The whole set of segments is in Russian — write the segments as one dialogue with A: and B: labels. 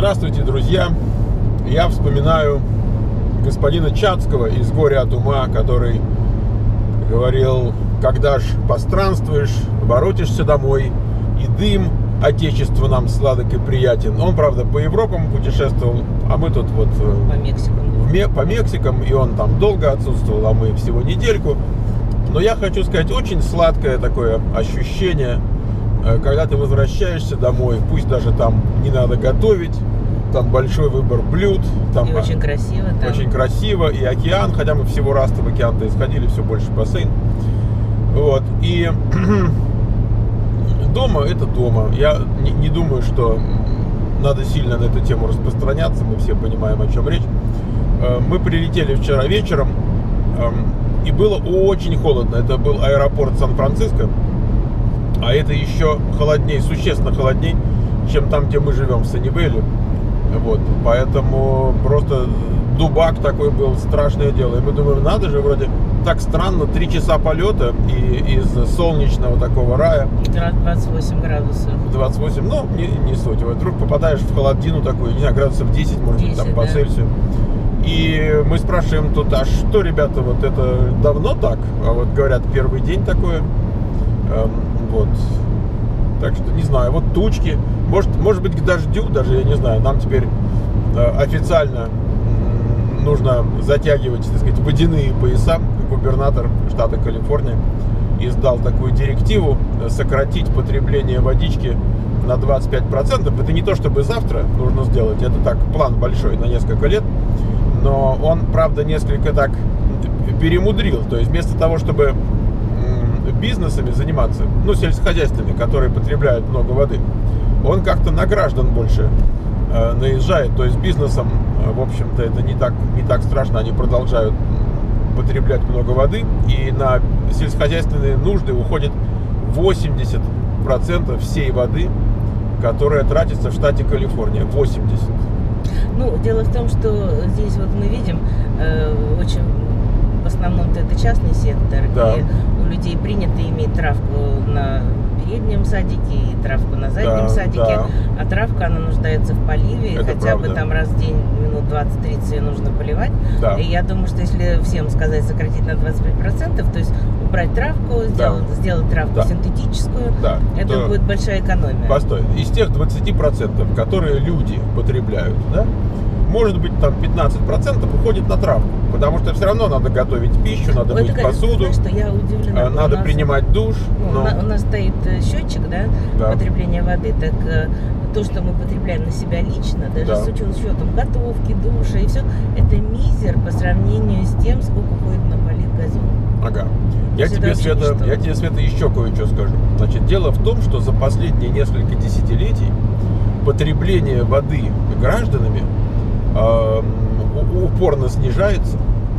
A: Здравствуйте, друзья! Я вспоминаю господина Чацкого из «Горя от ума», который говорил: когда ж постранствуешь, воротишься домой, и дым отечества нам сладок и приятен. Он, правда, по Европам путешествовал, а мы тут вот по Мексикам, и он там долго отсутствовал, а мы всего недельку. Но я хочу сказать, очень сладкое такое ощущение, когда ты возвращаешься домой, пусть даже там не надо готовить, там большой выбор блюд, там
B: и очень красиво, там.
A: Очень красиво, и океан, хотя мы всего раз в океан-то исходили, все больше бассейн. Вот, и дома это дома. Я не думаю, что надо сильно на эту тему распространяться, мы все понимаем, о чем речь. Мы прилетели вчера вечером, и было очень холодно. Это был аэропорт Сан-Франциско, а это еще холоднее, существенно холоднее, чем там, где мы живем, в Саннивейле. Вот, поэтому просто дубак такой был, страшное дело. И мы думаем, надо же, вроде так странно, 3 часа полета и из солнечного такого рая.
B: 28 градусов.
A: 28, ну, не суть. Вот вдруг попадаешь в холодину такую, не знаю, градусов 10, может
B: 10,
A: быть, там по Цельсию. И мы спрашиваем тут, а что, ребята, вот это давно так? А вот говорят, первый день такое. Вот. Так что, не знаю, вот тучки. Может быть, к дождю, даже, я не знаю, нам теперь официально нужно затягивать, так сказать, водяные пояса. Губернатор штата Калифорния издал такую директиву сократить потребление водички на 25%. Это не то, чтобы завтра нужно сделать, это так, план большой на несколько лет. Но он, правда, несколько так перемудрил. То есть вместо того, чтобы бизнесами заниматься, ну, сельскохозяйственными, которые потребляют много воды, он как-то на граждан больше наезжает. То есть бизнесом, в общем-то, это не так страшно. Они продолжают потреблять много воды, и на сельскохозяйственные нужды уходит 80% всей воды, которая тратится в штате Калифорния. 80%.
B: Ну, дело в том, что здесь вот мы видим очень, в основном-то это частный сектор,
A: да.
B: И у людей принято иметь травку на переднем садике и травку на заднем садике,
A: да.
B: А травка, она нуждается в поливе,
A: это
B: хотя
A: правда.
B: бы там раз в день, минут 20-30 ее нужно поливать.
A: Да.
B: И я думаю, что если всем сказать сократить на 25%, то есть убрать травку, сделать травку синтетическую, это будет большая экономия.
A: Постой, из тех 20%, которые люди потребляют, да, может быть, там 15% уходит на травку, потому что все равно надо готовить пищу, надо мыть посуду,
B: знаешь, что я удивлена,
A: надо принимать душ.
B: У нас стоит счетчик, потребления воды, так то, что мы потребляем на себя лично, даже с учетом готовки, душа и все, это мизер по сравнению с тем, сколько уходит на полив газон.
A: Ага. Я тебе, Света, еще кое-что скажу. Значит, дело в том, что за последние несколько десятилетий потребление воды гражданами упорно снижается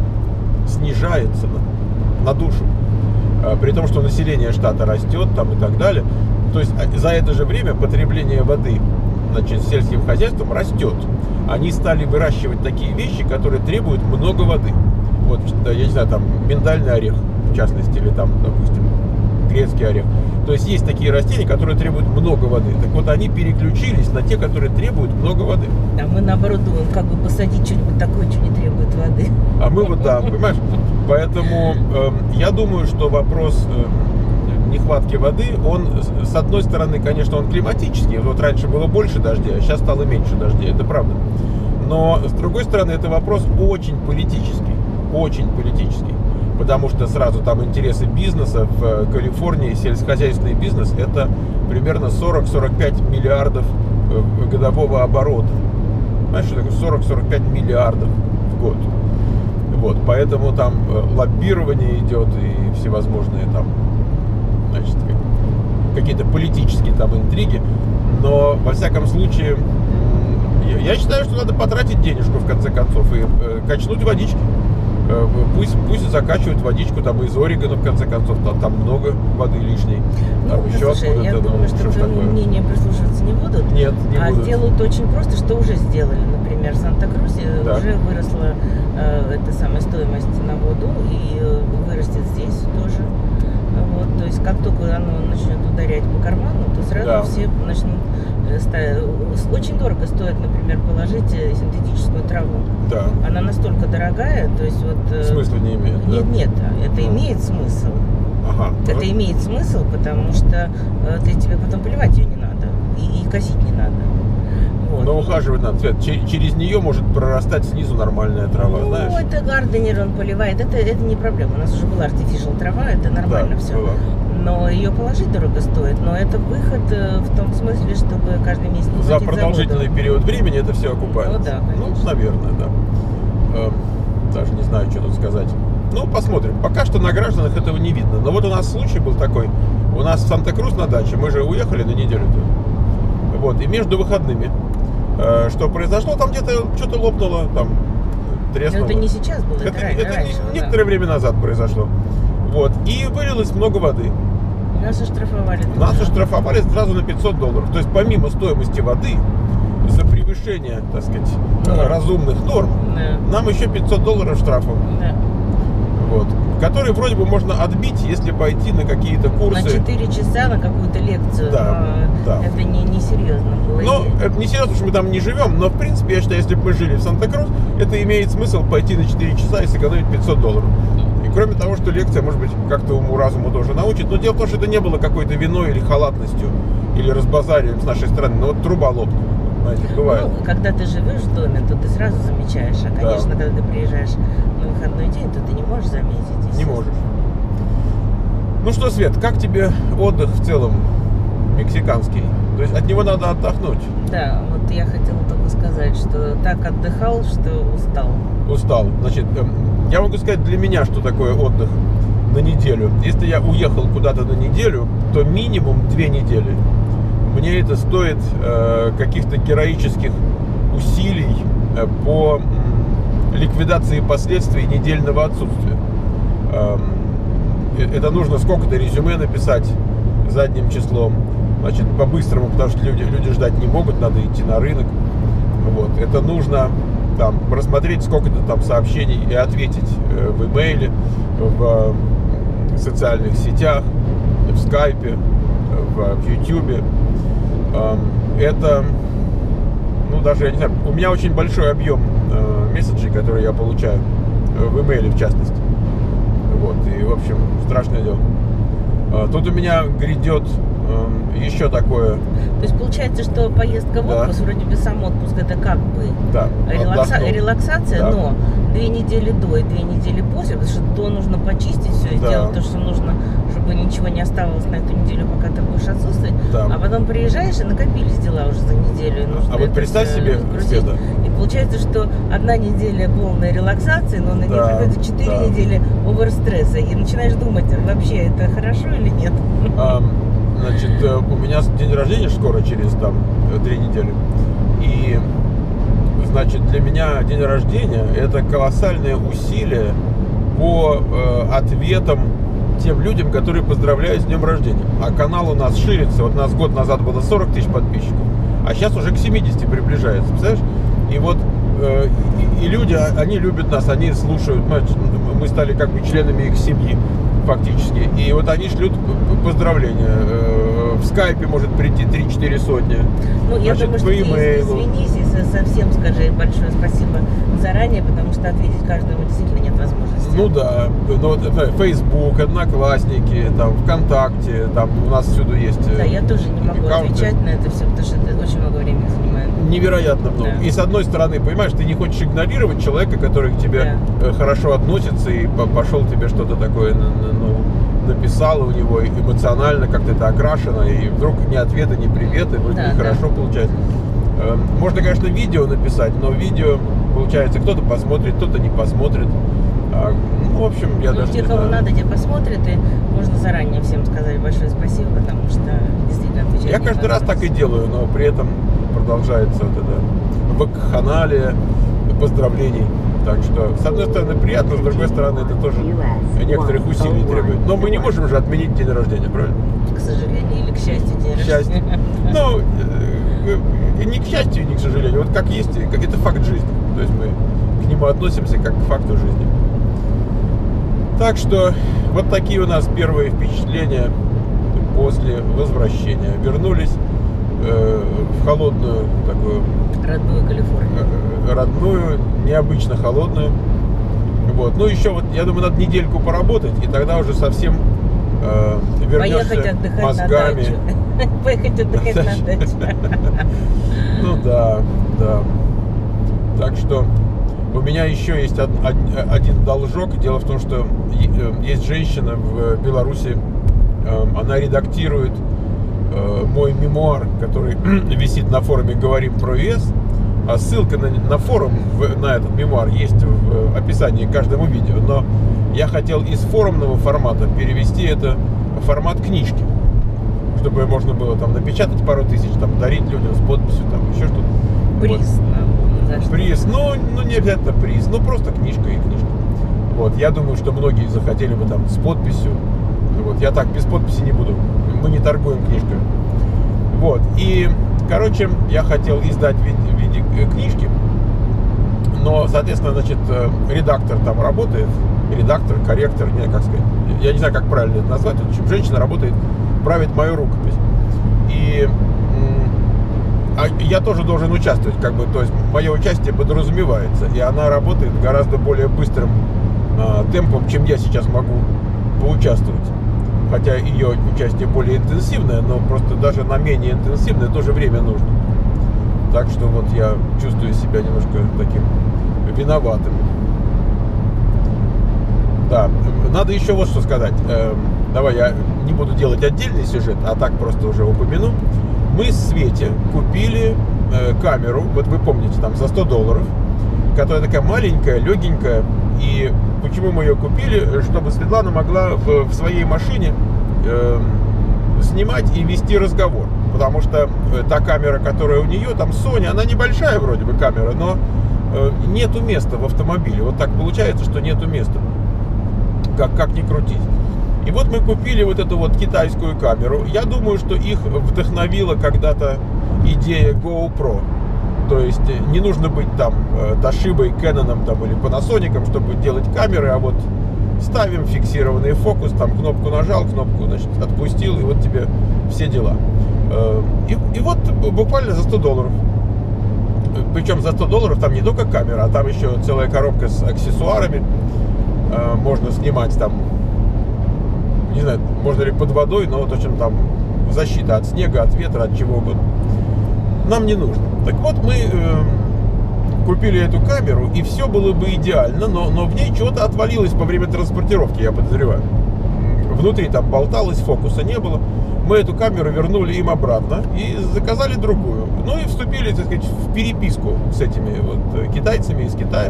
A: на душу, при том, что население штата растет там и так далее. То есть за это же время потребление воды, значит, сельским хозяйством растет. Они стали выращивать такие вещи, которые требуют много воды. Вот, я не знаю, там миндальный орех, в частности, или там, допустим, грецкий орех. То есть есть такие растения, которые требуют много воды. Так вот, они переключились на те, которые требуют много воды.
B: А мы, наоборот, думаем, как бы посадить что-нибудь такое, что не требует воды.
A: А мы вот, понимаешь? Поэтому я думаю, что вопрос нехватки воды, он, с одной стороны, конечно, он климатический. Вот раньше было больше дождей, а сейчас стало меньше дождей. Это правда. Но, с другой стороны, это вопрос очень политический. Очень политический. Потому что сразу там интересы бизнеса в Калифорнии, сельскохозяйственный бизнес, это примерно 40-45 миллиардов годового оборота. Знаешь, что такое 40-45 миллиардов в год. Вот, поэтому там лоббирование идет и всевозможные там, значит, какие-то политические там интриги. Но, во всяком случае, я считаю, что надо потратить денежку, в конце концов, и качнуть водички. Пусть закачивают водичку там из Орегона, в конце концов, там много воды лишней.
B: Ну, слушай, я думаю, что к твоему мнению прислушиваться не будут.
A: Нет, не будут.
B: Сделают очень просто, что уже сделали. Например, в Санта-Крузе уже выросла эта самая стоимость на воду, и вырастет здесь тоже. Вот, то есть как только оно начнет ударять по карману, то сразу все начнут очень дорого стоит, например, положить синтетическую траву.
A: Да.
B: Она настолько дорогая, то есть вот...
A: Смысла не имеет, да?
B: Нет, это имеет смысл.
A: Ага.
B: Это имеет смысл, потому что тебе потом поливать ее не надо. И косить не надо. Вот.
A: Но ухаживать надо. Свет, через нее может прорастать снизу нормальная трава, знаешь?
B: Ну, это гарденер, он поливает. Это не проблема. У нас уже была artificial трава, это нормально, да, все. Была. Но ее положить дорого стоит. Но это выход в том смысле, чтобы каждый месяц не
A: за продолжительный период времени это все окупается.
B: Ну да, конечно.
A: Ну, наверное, да. Даже не знаю, что тут сказать. Ну, посмотрим. Пока что на гражданах этого не видно. Но вот у нас случай был такой. У нас в Санта-Крус на даче, мы же уехали на неделю-то. Вот, и между выходными, что произошло, там где-то что-то лопнуло, там треснуло.
B: Но это не сейчас было, это раньше,
A: некоторое время назад произошло. Вот, и вылилось много воды.
B: Нас оштрафовали.
A: Нас оштрафовали сразу на $500. То есть помимо стоимости воды, за превышение, так сказать, разумных норм, нам еще $500 штрафа. Да. Вот. Которые вроде бы можно отбить, если пойти на какие-то курсы.
B: На 4 часа на какую-то лекцию.
A: Да, да.
B: Это не серьезно было.
A: Ну, это не серьезно, что мы там не живем, но в принципе, я считаю, если бы мы жили в Санта-Крус, это имеет смысл пойти на 4 часа и сэкономить $500. И кроме того, что лекция, может быть, как-то уму-разуму тоже научит. Но дело в том, что это не было какой-то виной или халатностью, или разбазариванием с нашей стороны. Но вот труба лопнула. Знаете, бывает.
B: Ну, когда ты живешь в доме, то ты сразу замечаешь. А, конечно, да, когда ты приезжаешь на выходной день, то ты не можешь заметить.
A: Не можешь. Ну что, Свет, как тебе отдых в целом мексиканский? То есть от него надо отдохнуть.
B: Да, вот я хотела только сказать, что так отдыхал, что устал.
A: Устал. Значит, я могу сказать для меня, что такое отдых на неделю. Если я уехал куда-то на неделю, то минимум 2 недели. Мне это стоит каких-то героических усилий по ликвидации последствий недельного отсутствия. Это нужно сколько-то резюме написать задним числом, значит, по-быстрому, потому что люди ждать не могут, надо идти на рынок. Вот. Это нужно там просмотреть сколько-то там сообщений и ответить в имейле, в социальных сетях, в скайпе, в ютубе. Это, ну, даже, я не знаю, у меня очень большой объем месседжей, которые я получаю в имейле, в частности. Вот, и, в общем, страшное дело. Тут у меня грядет еще такое.
B: То есть получается, что поездка в отпуск, вроде бы сам отпуск, это как бы релаксация, да, но 2 недели до и 2 недели после, потому что до нужно почистить все, сделать то, что нужно, чтобы ничего не оставалось на эту неделю, пока ты будешь отсутствовать. Да. А потом приезжаешь, и накопились дела уже за неделю.
A: А вот представь себе, Света.
B: И получается, что 1 неделя полной релаксации, но на ней приходится 4 недели оверстресса. И начинаешь думать, вообще это хорошо или нет?
A: Значит, у меня день рождения скоро, через там 3 недели. И, значит, для меня день рождения – это колоссальное усилие по ответам тем людям, которые поздравляют с днем рождения. А канал у нас ширится. Вот у нас год назад было 40 тысяч подписчиков, а сейчас уже к 70 приближается. Представляешь? И вот и люди, они любят нас, они слушают. Мы стали как бы членами их семьи фактически. И вот они шлют поздравления. В скайпе может прийти 3-4 сотни.
B: Ну, я думаю, что ты извинись и совсем скажи большое спасибо заранее, потому что ответить каждому действительно нет возможности.
A: Ну да, но Facebook, Одноклассники, там, ВКонтакте, там у нас всюду есть.
B: Да, я тоже не могу отвечать на это все, потому что это очень много времени занимает.
A: Невероятно много. Да. И с одной стороны, понимаешь, ты не хочешь игнорировать человека, который к тебе хорошо относится и пошел тебе что-то такое, написала у него эмоционально как-то это окрашено, и вдруг ни ответа, ни привета, вроде нехорошо получается. Можно, конечно, видео написать, но видео, получается, кто-то посмотрит, кто-то не посмотрит. Ну, в общем, я даже
B: те, кому надо, те посмотрят, и можно заранее всем сказать большое спасибо, потому что действительно отвечать.
A: Я каждый раз так и делаю, но при этом продолжается вот это вакханалия поздравлений. Так что, с одной стороны, приятно, с другой стороны, это тоже некоторых усилий требует. Но мы не можем же отменить день рождения, правильно?
B: К сожалению, или к счастью, день рождения.
A: Ну, не к счастью, не к сожалению. Вот как есть, это факт жизни. То есть мы к нему относимся как к факту жизни. Так что вот такие у нас первые впечатления после возвращения. Вернулись в холодную такую...
B: Родную Калифорнию.
A: Родную, необычно холодную. Вот. Ну, еще вот, я думаю, надо недельку поработать, и тогда уже совсем вернешься мозгами.
B: Поехать отдыхать на дачу.
A: Ну да, да. Так что у меня еще есть один должок. Дело в том, что есть женщина в Беларуси, она редактирует мой мемуар, который висит на форуме «Говорим про ЕС». А ссылка на форум, на этот мемуар есть в описании к каждому видео. Но я хотел из форумного формата перевести это в формат книжки, чтобы можно было там напечатать пару тысяч, там дарить людям с подписью, там еще что-то.
B: Приз.
A: Вот. Приз, ну не обязательно приз, ну просто книжка и книжка. Вот, я думаю, что многие захотели бы там с подписью. Вот, я так без подписи не буду. Мы не торгуем книжкой. Вот, и, короче, я хотел издать в виде книжки, но, соответственно, значит, редактор там работает, редактор, корректор, не знаю, как сказать, я не знаю, как правильно это назвать, в общем, женщина работает, правит мою рукопись. И я тоже должен участвовать, как бы, то есть мое участие подразумевается, и она работает гораздо более быстрым темпом, чем я сейчас могу поучаствовать. Хотя ее участие более интенсивное, но просто даже на менее интенсивное тоже время нужно. Так что вот я чувствую себя немножко таким виноватым. Да, надо еще вот что сказать. Давай я не буду делать отдельный сюжет, а так просто уже упомяну. Мы с Свете купили камеру, вот вы помните, там за $100, которая такая маленькая, легенькая. И почему мы ее купили? Чтобы Светлана могла в своей машине снимать и вести разговор. Потому что та камера, которая у нее, там Sony, она небольшая вроде бы камера, но нету места в автомобиле. Вот так получается, что нету места. Как ни крутись. И вот мы купили вот эту вот китайскую камеру. Я думаю, что их вдохновила когда-то идея GoPro. То есть не нужно быть там Toshiba, Canon там, или Panasonic, чтобы делать камеры, а вот ставим фиксированный фокус, там кнопку нажал, кнопку, значит, отпустил, и вот тебе все дела. И вот буквально за $100. Причем за $100 там не только камера, а там еще целая коробка с аксессуарами. Можно снимать там, не знаю, можно ли под водой, но вот, в общем, там защита от снега, от ветра, от чего угодно. Нам не нужно. Так вот, мы купили эту камеру, и все было бы идеально, но в ней что-то отвалилось по время транспортировки, я подозреваю. Внутри там болталось, фокуса не было. Мы эту камеру вернули им обратно и заказали другую. Ну и вступили, так сказать, в переписку с этими вот китайцами из Китая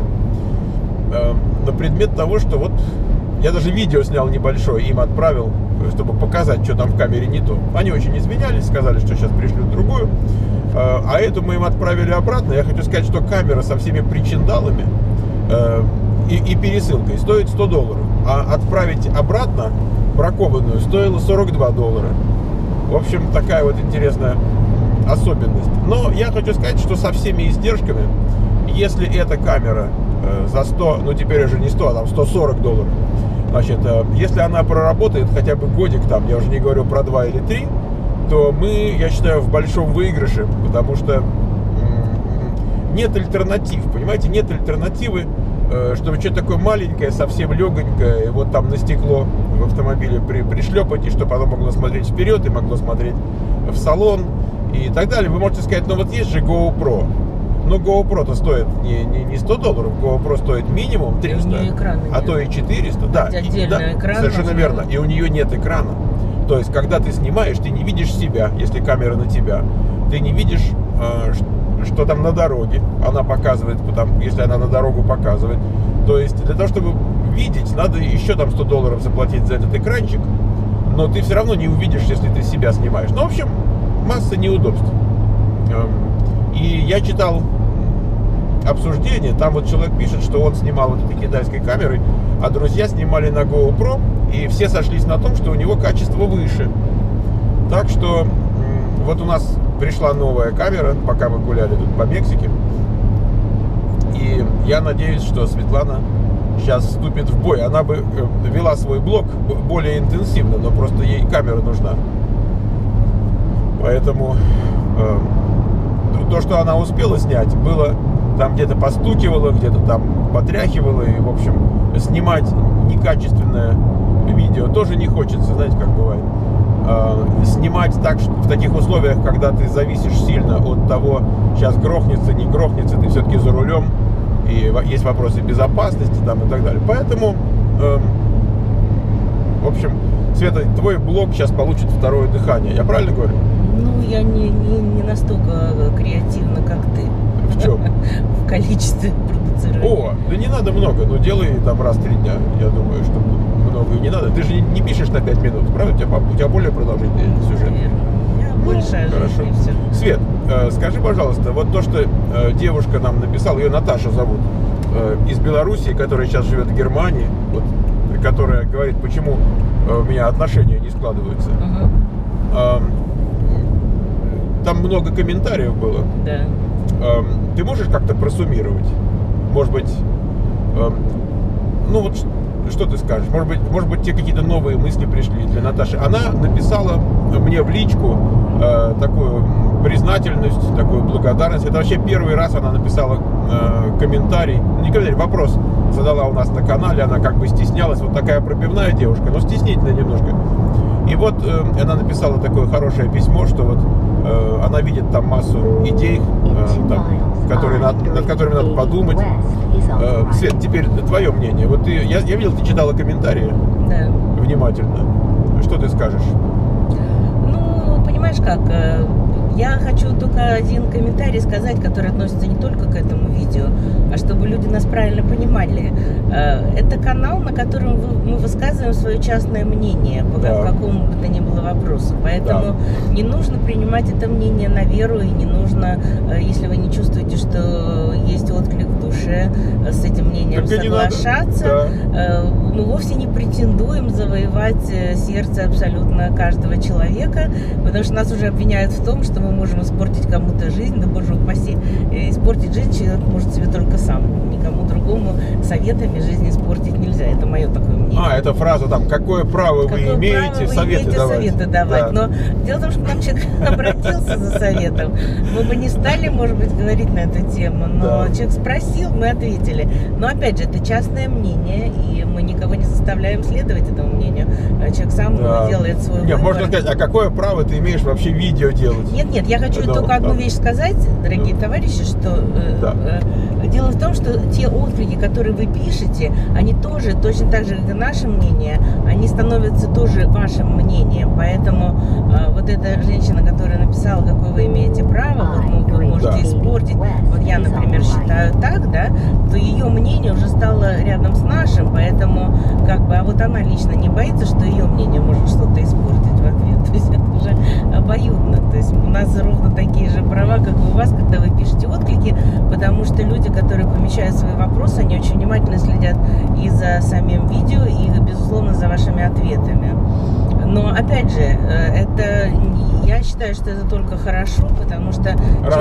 A: на предмет того, что вот я даже видео снял небольшое, им отправил, чтобы показать, что там в камере не то. Они очень извинялись, сказали, что сейчас пришлют другую. А эту мы им отправили обратно. Я хочу сказать, что камера со всеми причиндалами и пересылкой стоит $100. А отправить обратно бракованную стоило $42. В общем, такая вот интересная особенность. Но я хочу сказать, что со всеми издержками, если эта камера за 100, ну теперь уже не 100, а там $140, значит, если она проработает хотя бы годик там, я уже не говорю про 2 или 3, то мы, я считаю, в большом выигрыше, потому что нет альтернатив, понимаете, нет альтернативы, чтобы что-то такое маленькое, совсем легонькое, и вот там на стекло в автомобиле пришлепать, и чтобы оно могло смотреть вперед, и могло смотреть в салон, и так далее. Вы можете сказать, ну вот есть же GoPro. Но GoPro-то стоит не $100, GoPro стоит минимум 300, а то и 400. Да,
B: экран,
A: совершенно верно. И у нее нет экрана. То есть, когда ты снимаешь, ты не видишь себя, если камера на тебя. Ты не видишь, что там на дороге. Она показывает, если она на дорогу показывает. То есть, для того, чтобы видеть, надо еще там $100 заплатить за этот экранчик. Но ты все равно не увидишь, если ты себя снимаешь. Ну, в общем, масса неудобств. И я читал обсуждение, там вот человек пишет, что он снимал вот этой китайской камерой, а друзья снимали на GoPro, и все сошлись на том, что у него качество выше. Так что вот у нас пришла новая камера, пока мы гуляли тут по Мексике, и я надеюсь, что Светлана сейчас вступит в бой. Она бы вела свой блог более интенсивно, но просто ей камера нужна. Поэтому то, что она успела снять, было там где-то постукивало, где-то там потряхивало. И, в общем, снимать некачественное видео тоже не хочется, знаете, как бывает. Снимать так, в таких условиях, когда ты зависишь сильно от того, сейчас грохнется, не грохнется, ты все-таки за рулем, и есть вопросы безопасности там и так далее. Поэтому, в общем, Света, твой блог сейчас получит второе дыхание. Я правильно говорю?
B: Ну, я не настолько креативна, как ты.
A: В чем?
B: В количестве продуцирования.
A: О, да не надо много, но делай там раз в 3 дня. Я думаю, что много и не надо. Ты же не пишешь на 5 минут, правда? У тебя более продолжительный сюжет.
B: Я больше
A: хорошо.
B: И все.
A: Свет, скажи, пожалуйста, вот то, что девушка нам написала, ее Наташа зовут, из Белоруссии, которая сейчас живет в Германии, вот, которая говорит, почему у меня отношения не складываются. Там много комментариев было.
B: Да.
A: Ты можешь как-то просуммировать? Может быть, ну вот что ты скажешь? Может быть, тебе какие-то новые мысли пришли для Наташи? Она написала мне в личку такую признательность, такую благодарность. Это вообще первый раз она написала комментарий, не комментарий, вопрос задала у нас на канале. Она как бы стеснялась, вот такая пробивная девушка, но стеснительная немножко. И вот она написала такое хорошее письмо, что вот она видит там массу идей, над которыми надо подумать. Свет, теперь твое мнение. Вот я видел, ты читала комментарии.
B: Да.
A: Внимательно. Что ты скажешь?
B: Ну, понимаешь как, я хочу только один комментарий сказать, который относится не только к этому видео, а чтобы люди нас правильно понимали. Это канал, на котором мы высказываем свое частное мнение по какому бы то ни было вопросу. Поэтому не нужно принимать это мнение на веру, и не нужно, если вы не чувствуете, что есть отклик в душе, с этим мнением соглашаться. Мы вовсе не претендуем завоевать сердце абсолютно каждого человека, потому что нас уже обвиняют в том, что мы можем испортить кому-то жизнь, да боже упаси. Испортить жизнь человек может себе только сам. Никому другому советами жизнь испортить нельзя. Это мое такое мнение.
A: Это фраза там, какое право вы имеете советы давать.
B: Но дело в том, что к нам человек обратился за советом. Мы бы не стали, может быть, говорить на эту тему, но человек спросил, мы ответили. Но опять же, это частное мнение, и мы никого не заставляем следовать этому мнению. Человек сам делает свой выбор.
A: Можно сказать, а какое право ты имеешь вообще видео делать?
B: Нет, я хочу только одну вещь сказать, дорогие товарищи, что дело в том, что те отклики, которые вы пишете, они тоже, точно так же, как и наше мнение, они становятся тоже вашим мнением. Поэтому вот эта женщина, которая написала, какое вы имеете право, вот вы можете испортить, вот я, например, считаю так, да, то ее мнение уже стало рядом с нашим, поэтому как бы, а вот она лично не боится, что ее мнение может что-то испортить в ответ. То есть это уже обоюдно. То есть у нас ровно такие же права, как и у вас, когда вы пишете отклики, потому что люди, которые помещают свои вопросы, они очень внимательно следят и за самим видео, и, безусловно, за вашими ответами. Но, опять же, это, я считаю, что это только хорошо, потому что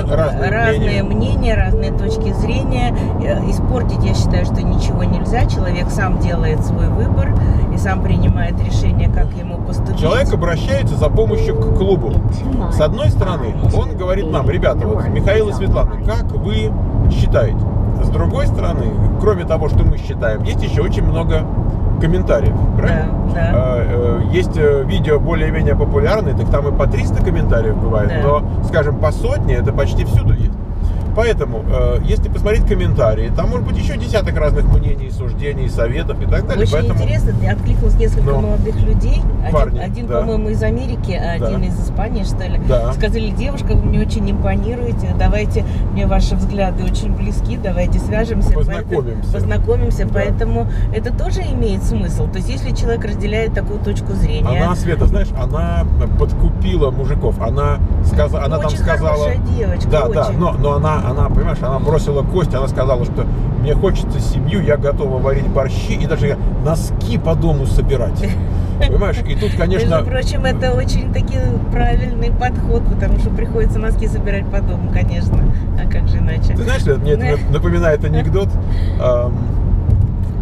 B: разные мнения, разные точки зрения. Испортить, я считаю, что ничего нельзя. Человек сам делает свой выбор и сам принимает решение, как ему поступить.
A: Человек обращается за помощью к клубу. С одной стороны, он говорит нам, ребята, вот Михаил и Светлана, как вы считаете? С другой стороны, кроме того, что мы считаем, есть еще очень много комментариев, правильно?
B: Да.
A: Есть видео более-менее популярные, так там и по 300 комментариев бывает, но, скажем, по сотне это почти всюду есть. Поэтому, если посмотреть комментарии, там может быть еще десяток разных мнений, суждений, советов и так далее.
B: Очень интересно, откликнулось несколько молодых людей. Один, по-моему, из Америки, один из Испании, что ли. Сказали, девушка, вы мне очень импонируете, давайте, мне ваши взгляды очень близки, давайте свяжемся. Познакомимся. Поэтому это тоже имеет смысл. То есть, если человек разделяет такую точку зрения.
A: Она, Света, знаешь, она подкупила мужиков. Она там сказала...
B: девочка,
A: да, но она, понимаешь, она бросила кость, она сказала, что мне хочется семью, я готова варить борщи и даже носки по дому собирать. Понимаешь, и тут, конечно...
B: Между прочим, это очень таки правильный подход, потому что приходится носки собирать по дому, конечно. А как же иначе?
A: Ты знаешь, мне это напоминает анекдот.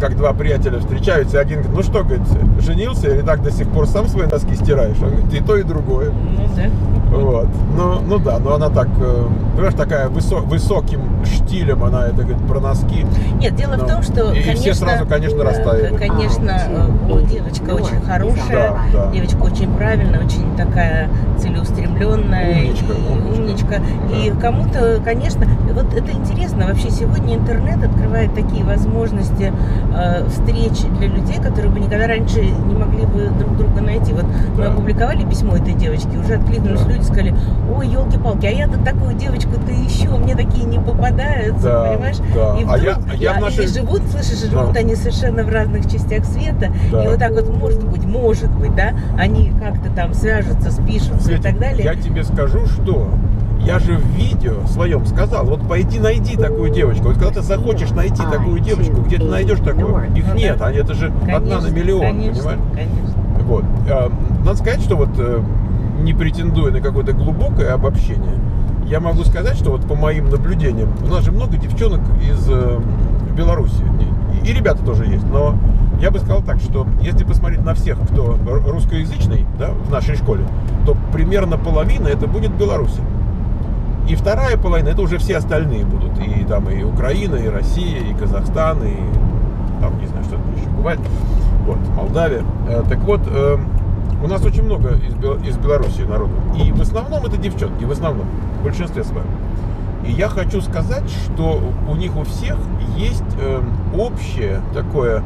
A: как два приятеля встречаются, и один говорит, ну что, говорит, женился или так до сих пор сам свои носки стираешь? Он говорит, и то, и другое.
B: Ну да.
A: Вот. Ну да, но она так, понимаешь, такая высоким штилем, она это говорит про носки.
B: Нет, дело в том, что,
A: и
B: конечно,
A: все сразу, конечно, растаяли.
B: Конечно, девочка очень хорошая,
A: да.
B: девочка очень правильная, очень такая целеустремленная, умничка. И кому-то, конечно, вот это интересно, вообще сегодня интернет открывает такие возможности встреч для людей, которые бы никогда раньше не могли бы друг друга найти. Вот мы опубликовали письмо этой девочки, уже откликнулись люди, сказали, ой, елки-палки, а я-то такую девочку-то ищу, мне такие не попадаются, понимаешь?
A: Да.
B: И вдруг, и живут, слышишь, живут они совершенно в разных частях света, и вот так вот, может быть, да, они как-то там свяжутся, спишутся, Светик, и так далее.
A: Я тебе скажу, что я же в видео своем сказал, вот пойди найди такую девочку. Вот когда ты захочешь найти такую девочку, где ты найдешь такую? Их нет, это же одна на миллион, понимаешь?
B: Конечно.
A: Вот. Надо сказать, что вот не претендуя на какое-то глубокое обобщение, я могу сказать, что вот по моим наблюдениям, у нас же много девчонок из Беларуси, и ребята тоже есть, но я бы сказал так, что если посмотреть на всех, кто русскоязычный, да, в нашей школе, то примерно половина это будет Беларусь. И вторая половина это уже все остальные будут. И там и Украина, и Россия, и Казахстан, и там не знаю, что это еще бывает. Вот, Молдавия. Так вот, у нас очень много из Беларуси народу. И в основном это девчонки, в основном, в большинстве своем. И я хочу сказать, что у них у всех есть общее такое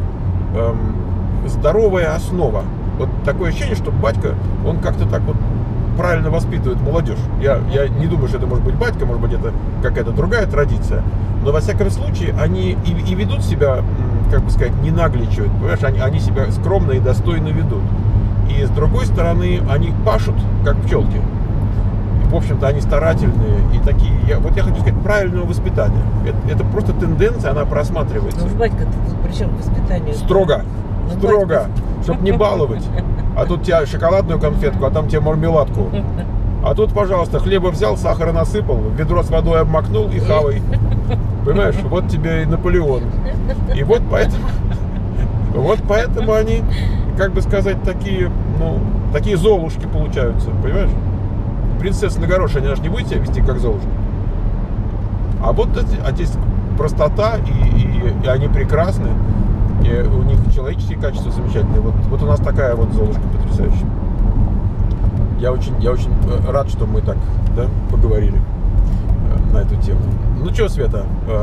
A: здоровая основа. Вот такое ощущение, что батька, он как-то так вот правильно воспитывает молодежь. Я не думаю, что это может быть батька, может быть, это какая-то другая традиция. Но, во всяком случае, они и ведут себя, как бы сказать, не нагличают. Понимаешь, они себя скромно и достойно ведут. И, с другой стороны, они пашут, как пчелки. И, в общем-то, они старательные и такие. Я хочу сказать, правильного воспитания. Это просто тенденция, она просматривается.
B: Ну, батька-то тут при чем воспитание?
A: Строго, чтобы не баловать. А тут тебе шоколадную конфетку, а там тебе мармеладку. А тут, пожалуйста, хлеба взял, сахара насыпал, ведро с водой обмакнул и хавай. Понимаешь, вот тебе и Наполеон. И вот поэтому они, как бы сказать, такие золушки получаются, понимаешь? Принцесса на горошине, она же не будет себя вести как золушка. А вот здесь простота, и они прекрасны. И у них человеческие качества замечательные. Вот у нас такая вот золушка потрясающая. Я очень рад, что мы так, да, поговорили на эту тему. Ну что, Света,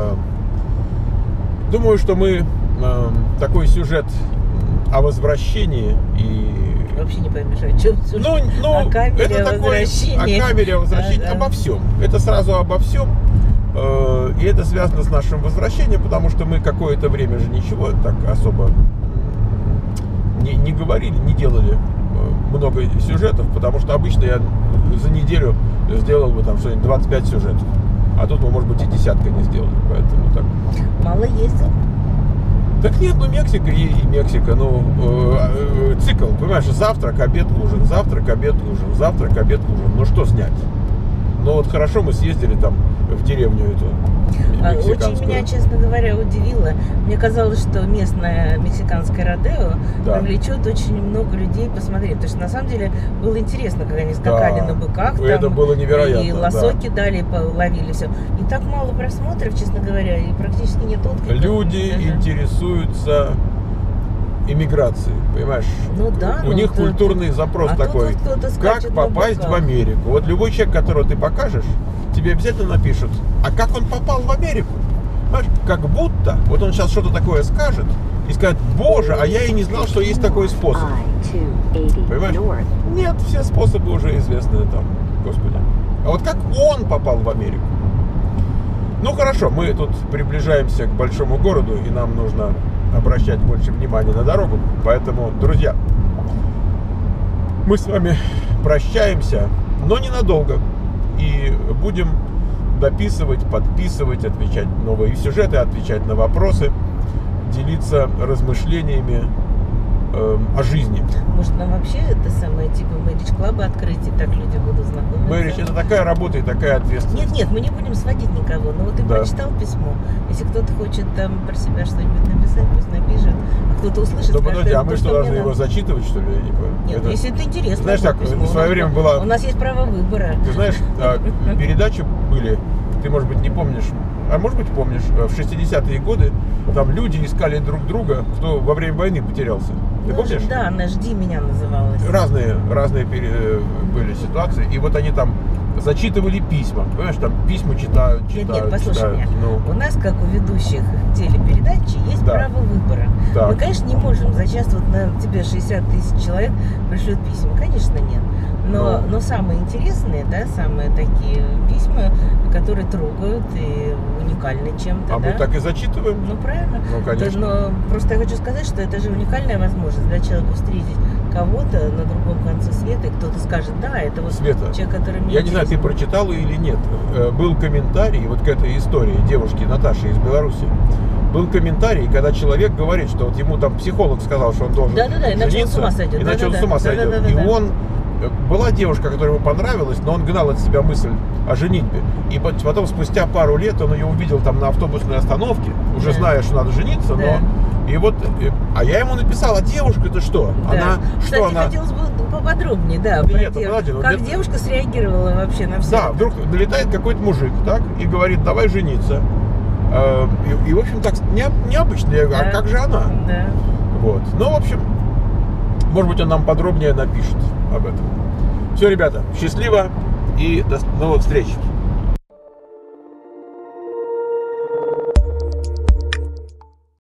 A: думаю, что мы такой сюжет о возвращении и...
B: Вообще не поймешь, о чем сюжет. О камере,
A: это
B: возвращении.
A: О камере, о возвращении, обо всем. Это сразу обо всем. И это связано с нашим возвращением, потому что мы какое-то время же ничего так особо не говорили, не делали много сюжетов, потому что обычно я за неделю сделал бы там что-нибудь 25 сюжетов. А тут мы, может быть, и десятка не сделали, поэтому так.
B: Мало ездил?
A: Так нет, Мексика и Мексика, цикл, понимаешь, завтрак, обед, ужин, завтрак, обед, ужин, завтрак, обед, ужин. Ну что снять? Ну вот хорошо мы съездили там в деревню эту мексиканскую.
B: Очень меня, честно говоря, удивило. Мне казалось, что местное мексиканское родео привлечет очень много людей посмотреть. Потому что на самом деле было интересно, как они скакали на быках.
A: Это
B: там,
A: было невероятно.
B: И лосо кидали, ловили все. И так мало просмотров, честно говоря, и практически нет отклика.
A: Люди интересуются иммиграцией, понимаешь?
B: Ну да.
A: У них культурный запрос такой. Как попасть в Америку? Вот любой человек, которого ты покажешь, тебе обязательно напишут, а как он попал в Америку? Понимаешь? Как будто, вот он сейчас что-то такое скажет, и скажет, боже, а я и не знал, что есть такой способ. Понимаешь? Нет, все способы уже известны там, господи. А вот как он попал в Америку? Ну хорошо, мы тут приближаемся к большому городу, и нам нужно обращать больше внимания на дорогу. Поэтому, друзья, мы с вами прощаемся, но ненадолго. И будем дописывать, подписывать, отвечать на новые сюжеты, отвечать на вопросы, делиться размышлениями о жизни.
B: Может, нам вообще это самое типа Marriage Club открыть, и так люди будут знакомиться?
A: Marriage — это такая работа и такая ответственность.
B: Нет, мы не будем сводить никого. Но вот ты прочитал письмо. Если кто-то хочет там про себя что-нибудь написать, пусть напишет. кто-то услышит.
A: Ну подожди, а мы что, должны его зачитывать, что ли? Я не понял.
B: Нет, если это интересно.
A: Знаешь, так, в свое время была...
B: У нас есть право выбора.
A: Ты знаешь, передачи были, ты, может быть, не помнишь, а может быть, помнишь, в 60-е годы там люди искали друг друга, кто во время войны потерялся. Ты помнишь?
B: Да, она «Жди меня» называлась.
A: Разные были ситуации, и вот они там зачитывали письма, понимаешь, там письма читают.
B: Нет, послушай
A: читают,
B: меня,
A: ну.
B: У нас, как у ведущих телепередачи, есть право выбора.
A: Так.
B: Мы, конечно, не можем за час, вот на тебе 60 тысяч человек пришлют письма, конечно, нет. Но самые интересные, да, самые такие письма, которые трогают и уникальны чем-то,
A: А мы так и зачитываем?
B: Ну, правильно.
A: Ну, конечно.
B: Но просто я хочу сказать, что это же уникальная возможность, да, человеку встретить кого-то на другом конце света, и кто-то скажет, да, это вот
A: Света,
B: человек, который мне
A: я не знаю, ты прочитала или нет, был комментарий вот к этой истории девушки Наташи из Беларуси. Был комментарий, когда человек говорит, что вот ему там психолог сказал, что он должен
B: жениться, иначе он с ума сойдет.
A: Иначе он с ума сойдет. И он... Была девушка, которая ему понравилась, но он гнал от себя мысль о женитьбе. И потом, спустя пару лет, он ее увидел там на автобусной остановке, уже зная, что надо жениться, но... И вот... А я ему написал, а девушка-то что?
B: Да.
A: Она...
B: Кстати,
A: что она...
B: хотелось бы поподробнее, да, как девушка среагировала вообще на все.
A: Да, вдруг налетает какой-то мужик, так, и говорит, давай жениться. И в общем, так необычно. Я говорю, а как же она?
B: Да.
A: Вот. Ну, в общем, может быть, он нам подробнее напишет об этом. Все, ребята, счастливо и до новых встреч.